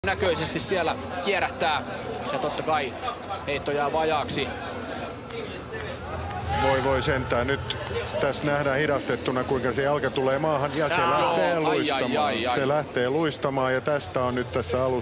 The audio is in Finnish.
Näköisesti siellä kierrättää ja totta kai heitto jää vajaaksi. Voi sentään. Nyt tässä nähdään hidastettuna, kuinka se jalka tulee maahan ja se lähtee luistamaan. Se lähtee luistamaan ja tästä on nyt tässä alussa